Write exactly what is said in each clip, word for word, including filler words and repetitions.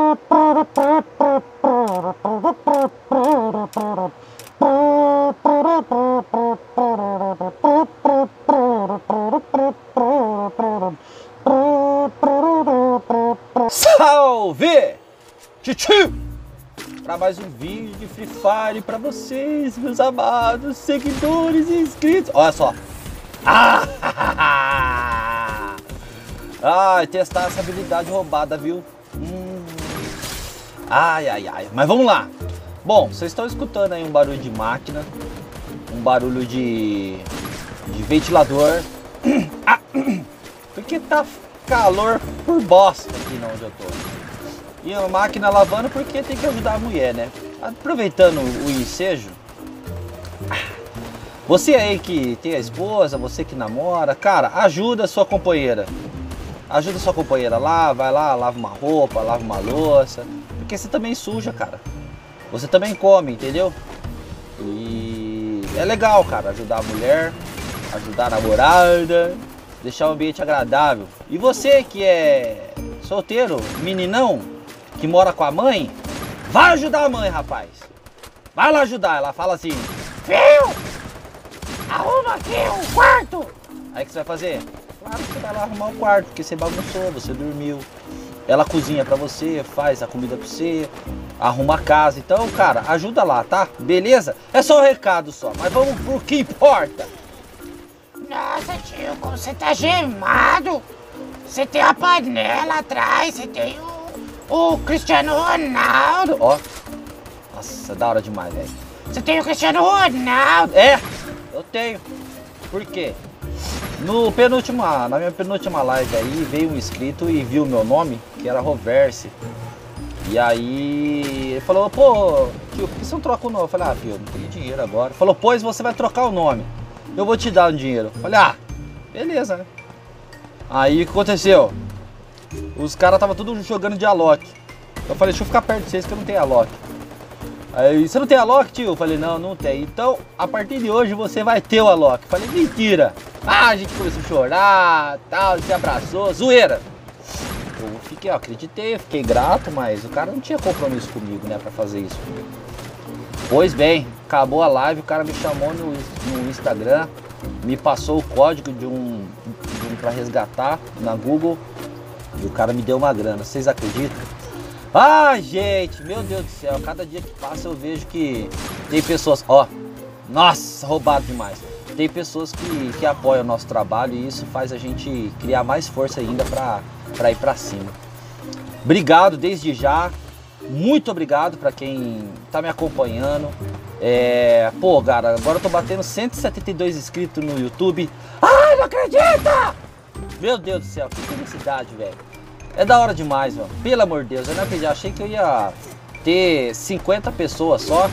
Salve! Tchutchu! Para mais um vídeo de Free Fire para vocês, meus amados seguidores e inscritos. Olha só. Ah! Ai, testar essa habilidade roubada, viu? Hum. Ai, ai, ai. Mas vamos lá. Bom, vocês estão escutando aí um barulho de máquina, um barulho de, de ventilador. Ah, porque tá calor por bosta aqui não onde eu tô. E a máquina lavando porque tem que ajudar a mulher, né? Aproveitando o ensejo. Você aí que tem a esposa, você que namora, cara, ajuda a sua companheira. Ajuda a sua companheira lá, vai lá, lava uma roupa, lava uma louça. Porque você também suja, cara. Você também come, entendeu? E é legal, cara, ajudar a mulher, ajudar a namorada, deixar o ambiente agradável. E você que é solteiro, meninão, que mora com a mãe, vai ajudar a mãe, rapaz. Vai lá ajudar. Ela fala assim: filho, arruma aqui o quarto. Aí o que você vai fazer? Claro que você vai lá arrumar o quarto, porque você bagunçou, você dormiu. Ela cozinha pra você, faz a comida pra você, arruma a casa. Então, cara, ajuda lá, tá? Beleza? É só um recado só, mas vamos pro que importa. Nossa, tio, como você tá gemado. Você tem a panela atrás, você tem o, o Cristiano Ronaldo. Ó, nossa, da hora demais, velho. Você tem o Cristiano Ronaldo. É, eu tenho. Por quê? No penúltimo, na minha penúltima live aí, veio um inscrito e viu meu nome, que era Roverse. E aí ele falou: pô, tio, por que você não troca o nome? Eu falei: ah, filho, não tenho dinheiro agora. Ele falou: pois você vai trocar o nome, eu vou te dar o dinheiro. Eu falei: ah, beleza, né? Aí o que aconteceu? Os caras estavam tudo jogando de Alok. Eu falei: deixa eu ficar perto de vocês que eu não tenho Alok. Aí, você não tem Alok, tio? Eu falei: não, não tem. Então, a partir de hoje você vai ter o Alok. Eu falei: mentira. Ah, a gente começou a chorar, tal, se abraçou, zoeira. Eu fiquei, ó, acreditei, fiquei grato, mas o cara não tinha compromisso comigo, né, pra fazer isso. Pois bem, acabou a live, o cara me chamou no, no Instagram, me passou o código de um, de um pra resgatar na Google e o cara me deu uma grana. Vocês acreditam? Ai, gente, meu Deus do céu, cada dia que passa eu vejo que tem pessoas, ó, nossa, roubado demais. Tem pessoas que, que apoiam o nosso trabalho e isso faz a gente criar mais força ainda pra, pra ir pra cima. Obrigado desde já, muito obrigado pra quem tá me acompanhando. É, pô, cara, agora eu tô batendo cento e setenta e dois inscritos no YouTube. Ai, não acredita! Meu Deus do céu, que felicidade, velho. É da hora demais, mano. Pelo amor de Deus, eu não acredito. Achei que eu ia ter cinquenta pessoas só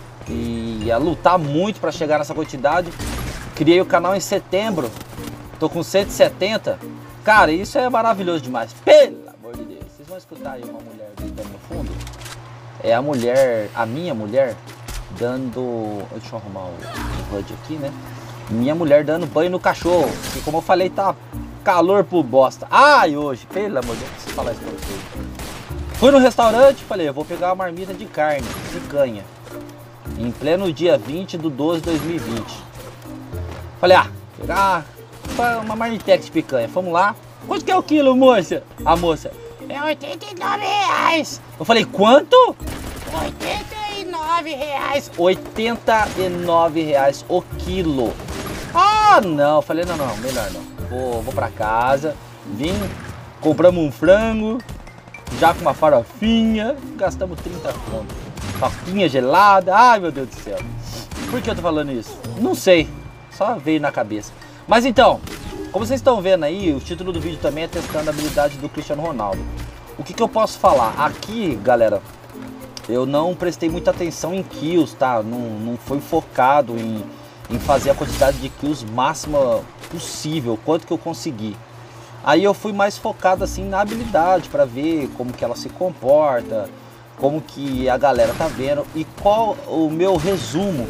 e ia lutar muito pra chegar nessa quantidade. Criei o canal em setembro, tô com cento e setenta. Cara, isso é maravilhoso demais. Pelo amor de Deus. Vocês vão escutar aí uma mulher gritando no fundo? É a mulher, a minha mulher, dando... Deixa eu arrumar o, o H U D aqui, né? Minha mulher dando banho no cachorro. Que, como eu falei, tá calor por bosta. Ai, hoje, pelo amor de Deus, preciso falar isso pra vocês. Fui no restaurante, falei: eu vou pegar uma marmita de carne, picanha. Em pleno dia vinte de doze de dois mil e vinte. Falei: ah, pegar uma marmitex de picanha. Fomos lá. Quanto que é o quilo, moça? A moça: é oitenta e nove reais. Eu falei: quanto? oitenta e nove reais. oitenta e nove reais o quilo. Ah, não. Eu falei: não, não, melhor não. Vou, vou pra casa. Vim, compramos um frango, já com uma farofinha. Gastamos trinta conto. Farofinha gelada. Ai, meu Deus do céu. Por que eu tô falando isso? Não sei. Só veio na cabeça. Mas então, como vocês estão vendo aí, o título do vídeo também é testando a habilidade do Cristiano Ronaldo. O que, que eu posso falar? Aqui, galera, eu não prestei muita atenção em kills, tá? Não, não foi focado em, em fazer a quantidade de kills máxima possível, quanto que eu consegui. Aí eu fui mais focado assim na habilidade, para ver como que ela se comporta, como que a galera tá vendo e qual o meu resumo.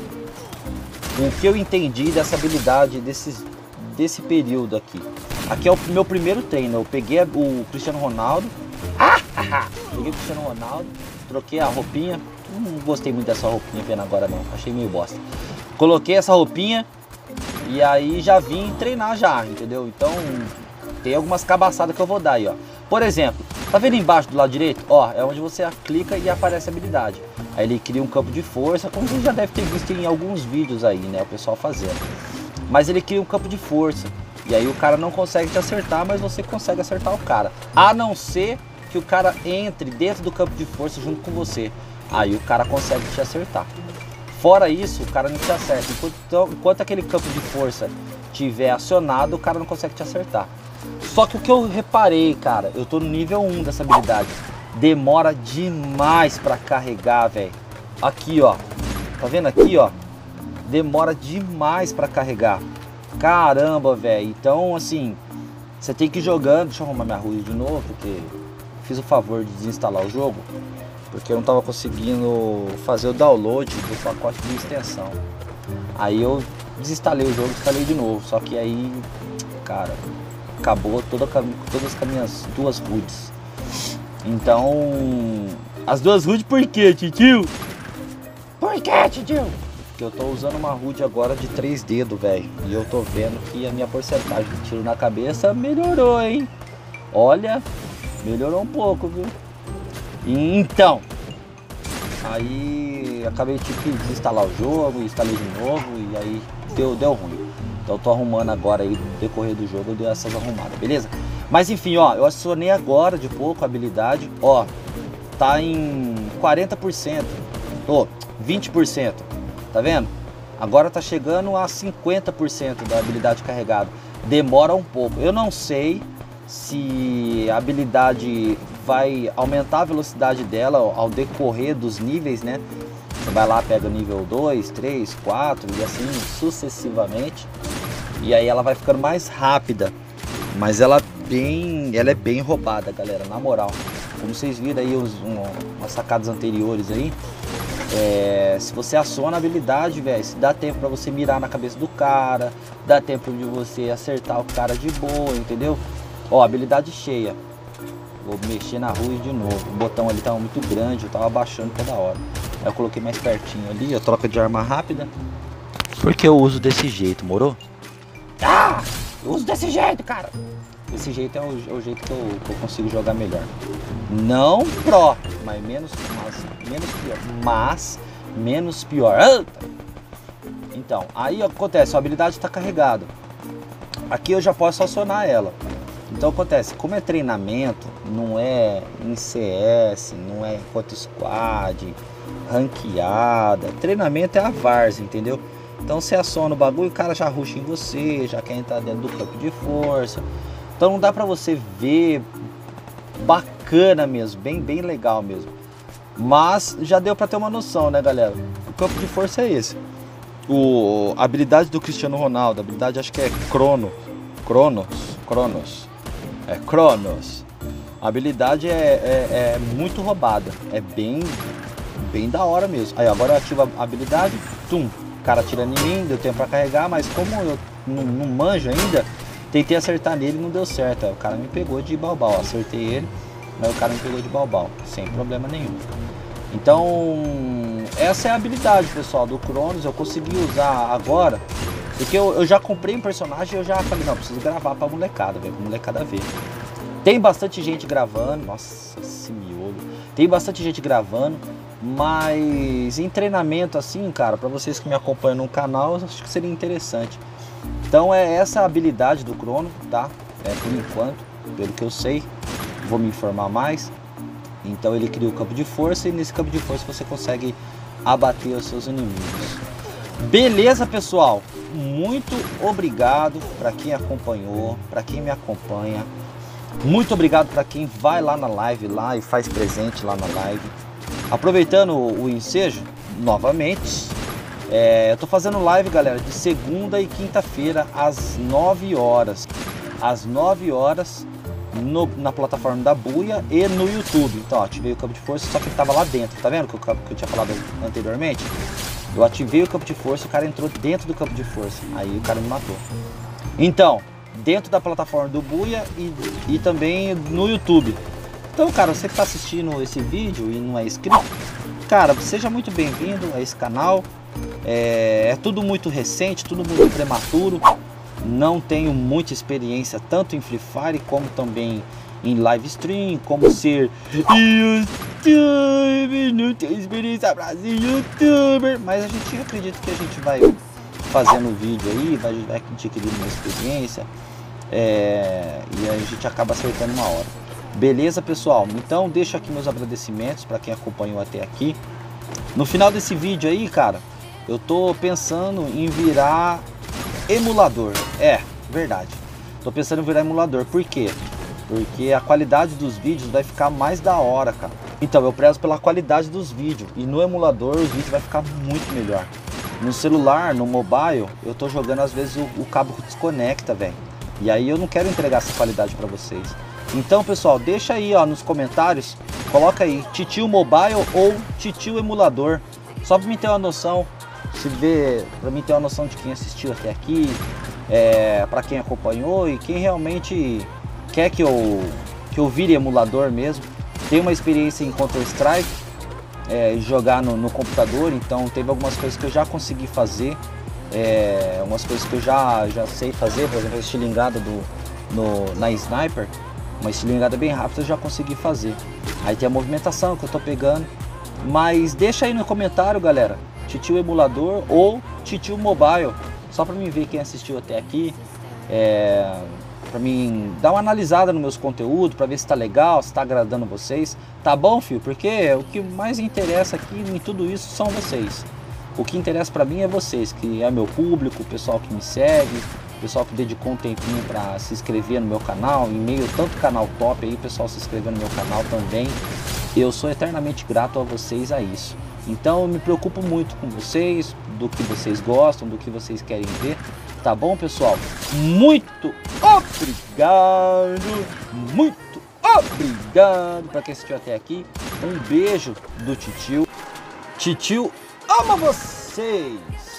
O que eu entendi dessa habilidade, desse, desse período aqui. Aqui é o meu primeiro treino. Eu peguei o Cristiano Ronaldo. Ah, ah, ah. Joguei com o Cristiano Ronaldo, troquei a roupinha. Não gostei muito dessa roupinha vendo agora não, achei meio bosta. Coloquei essa roupinha e aí já vim treinar já, entendeu? Então tem algumas cabaçadas que eu vou dar aí, ó. Por exemplo, tá vendo embaixo do lado direito? Ó, é onde você clica e aparece a habilidade. Aí ele cria um campo de força, como você já deve ter visto em alguns vídeos aí, né, o pessoal fazendo. Mas ele cria um campo de força. E aí o cara não consegue te acertar, mas você consegue acertar o cara. A não ser que o cara entre dentro do campo de força junto com você. Aí o cara consegue te acertar. Fora isso, o cara não te acerta. Enquanto, enquanto aquele campo de força tiver acionado, o cara não consegue te acertar. Só que o que eu reparei, cara, eu tô no nível um dessa habilidade. Demora demais pra carregar, velho. Aqui, ó. Tá vendo aqui, ó? Demora demais pra carregar. Caramba, velho. Então, assim, você tem que ir jogando. Deixa eu arrumar minha rua de novo, porque fiz o favor de desinstalar o jogo, porque eu não tava conseguindo fazer o download do pacote de extensão. Aí eu desinstalei o jogo, instalei de novo. Só que aí, cara, acabou toda, todas as minhas duas hoods. Então, as duas hoods por quê, titio? Por que, titio? Porque eu tô usando uma hood agora de três dedos, velho. E eu tô vendo que a minha porcentagem de tiro na cabeça melhorou, hein? Olha, melhorou um pouco, viu? E então, aí acabei de desinstalar o jogo, instalei de novo e aí deu, deu ruim. Então eu tô arrumando agora aí, no decorrer do jogo eu dei essas arrumadas, beleza? Mas enfim, ó, eu acionei agora de pouco a habilidade, ó, tá em quarenta por cento, ó, vinte por cento, tá vendo? Agora tá chegando a cinquenta por cento da habilidade carregada, demora um pouco, eu não sei se a habilidade vai aumentar a velocidade dela ao decorrer dos níveis, né? Você vai lá, pega nível dois, três, quatro e assim sucessivamente, e aí ela vai ficando mais rápida, mas ela bem, ela é bem roubada, galera, na moral. Como vocês viram aí os, um, umas sacadas anteriores aí, é, se você aciona a habilidade, velho, se dá tempo pra você mirar na cabeça do cara, dá tempo de você acertar o cara de boa, entendeu? Ó, habilidade cheia. Vou mexer na rua de novo. O botão ali tava muito grande, eu tava abaixando toda hora. Aí eu coloquei mais pertinho ali, eu troca de arma rápida. Porque eu uso desse jeito, morou? Ah, eu uso desse jeito, cara. Desse jeito é o, é o jeito que eu, que eu consigo jogar melhor. Não pro, mas menos, mas, menos pior. Mas menos pior. Então, aí acontece, a habilidade está carregada. Aqui eu já posso acionar ela. Então acontece, como é treinamento, não é em C S, não é enquanto squad, ranqueada. Treinamento é a várzea, entendeu? Então você aciona o bagulho, o cara já rusha em você, já quer entrar dentro do campo de força. Então não dá pra você ver, bacana mesmo, bem, bem legal mesmo. Mas já deu pra ter uma noção, né, galera? O campo de força é esse. O, a habilidade do Cristiano Ronaldo, a habilidade acho que é Crono, Cronos, Cronos. É Cronos. A habilidade é, é, é muito roubada. É bem, bem da hora mesmo. Aí agora eu ativo a habilidade. Tum. O cara atira em mim, deu tempo pra carregar. Mas como eu não, não manjo ainda, tentei acertar nele e não deu certo. Aí o cara me pegou de balbal. Acertei ele, mas o cara me pegou de balbal. Sem problema nenhum. Então, essa é a habilidade, pessoal, do Cronos. Eu consegui usar agora. Porque eu, eu já comprei um personagem e eu já falei, não, preciso gravar pra molecada, velho, pra molecada ver. Tem bastante gente gravando, nossa, esse miolo. Tem bastante gente gravando, mas em treinamento assim, cara, pra vocês que me acompanham no canal, eu acho que seria interessante. Então é essa a habilidade do Crono, tá? É, por enquanto, pelo que eu sei, vou me informar mais. Então ele cria o campo de força e nesse campo de força você consegue abater os seus inimigos. Beleza, pessoal? Muito obrigado para quem acompanhou, para quem me acompanha. Muito obrigado para quem vai lá na live lá e faz presente lá na live. Aproveitando o, o ensejo, novamente, é, eu tô fazendo live, galera, de segunda e quinta-feira às nove horas. Às nove horas no, na plataforma da Buia e no YouTube. Então, ó, ativei o campo de força, só que ele tava lá dentro, tá vendo que eu, que eu tinha falado anteriormente? Eu ativei o campo de força, o cara entrou dentro do campo de força, aí o cara me matou. Então, dentro da plataforma do Buia e, e também no YouTube. Então, cara, você que está assistindo esse vídeo e não é inscrito, cara, seja muito bem-vindo a esse canal. É, é tudo muito recente, tudo muito prematuro. Não tenho muita experiência tanto em Free Fire como também em live stream, como ser youtuber, não tenho experiência pra ser youtuber, mas a gente acredita que a gente vai fazendo vídeo aí, vai, vai adquirindo uma experiência, é, e a gente acaba acertando uma hora. Beleza, pessoal? Então deixa aqui meus agradecimentos para quem acompanhou até aqui. No final desse vídeo aí, cara, eu tô pensando em virar emulador. É, verdade. Tô pensando em virar emulador. Por quê? Porque a qualidade dos vídeos vai ficar mais da hora, cara. Então, eu prezo pela qualidade dos vídeos. E no emulador, os vídeos vai ficar muito melhor. No celular, no mobile, eu tô jogando, às vezes, o, o cabo desconecta, velho. E aí eu não quero entregar essa qualidade pra vocês. Então, pessoal, deixa aí, ó, nos comentários. Coloca aí, Titio Mobile ou Titio Emulador. Só pra mim ter uma noção. Se ver, pra mim ter uma noção de quem assistiu até aqui. É, pra quem acompanhou e quem realmente quer que eu, que eu vire emulador mesmo. Tem uma experiência em Counter-Strike, é, jogar no, no computador, então teve algumas coisas que eu já consegui fazer, é, algumas coisas que eu já, já sei fazer, por exemplo, a estilingada do, no, na Sniper, uma estilingada bem rápida eu já consegui fazer. Aí tem a movimentação que eu tô pegando, mas deixa aí no comentário, galera, Titio Emulador ou Titio Mobile, só pra mim ver quem assistiu até aqui. É, para mim dar uma analisada nos meus conteúdos, para ver se tá legal, se tá agradando vocês. Tá bom, filho? Porque o que mais interessa aqui em tudo isso são vocês. O que interessa para mim é vocês, que é meu público, o pessoal que me segue, o pessoal que dedicou um tempinho para se inscrever no meu canal, em meio tanto canal top aí, o pessoal se inscreveu no meu canal também. Eu sou eternamente grato a vocês a isso. Então eu me preocupo muito com vocês, do que vocês gostam, do que vocês querem ver. Tá bom, pessoal? Muito obrigado, muito obrigado para quem assistiu até aqui. Um beijo do Titio. Titio ama vocês!